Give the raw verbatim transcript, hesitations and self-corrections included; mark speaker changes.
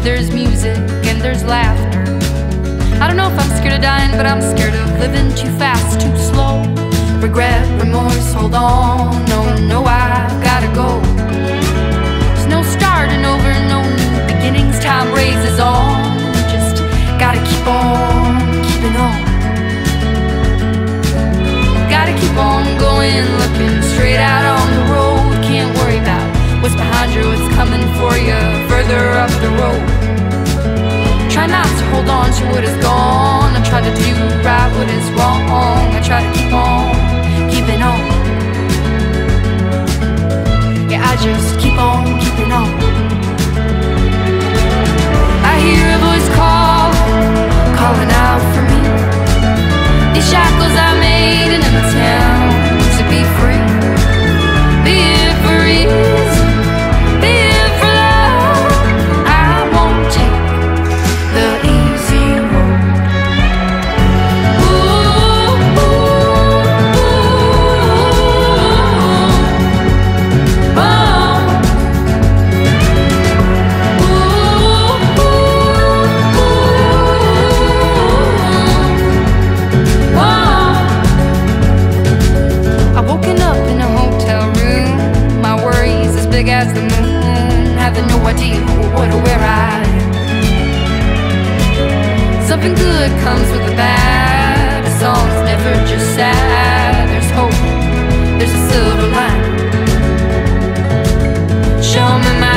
Speaker 1: there's music and there's laughter. I don't know if I'm scared of dying, but I'm scared of living too fast, too slow. Regret, remorse, hold on, no, no, I gotta go. There's no starting over, no new beginnings, time raises on. Just gotta keep on keeping on. Gotta keep on going, looking straight out on the road. Can't worry about what's behind you, what's coming for you further up the road. Try not to hold on to what is gone. I try to do right what is wrong. I try to keep on keeping on. Yeah, I just keep on keeping on. I hear a voice call, calling out for me. These shackles I made in an attempt to be free. Be it for easy, be it for love. I won't take the easy road. Ooh, ooh, ooh, oh. Ooh, ooh, oh. I've woken up in a hotel room. My worries as big as the moon. Having no idea what or where I am. Something good comes with the bad. A song's never just sad. There's hope, there's a silver lining. Show me my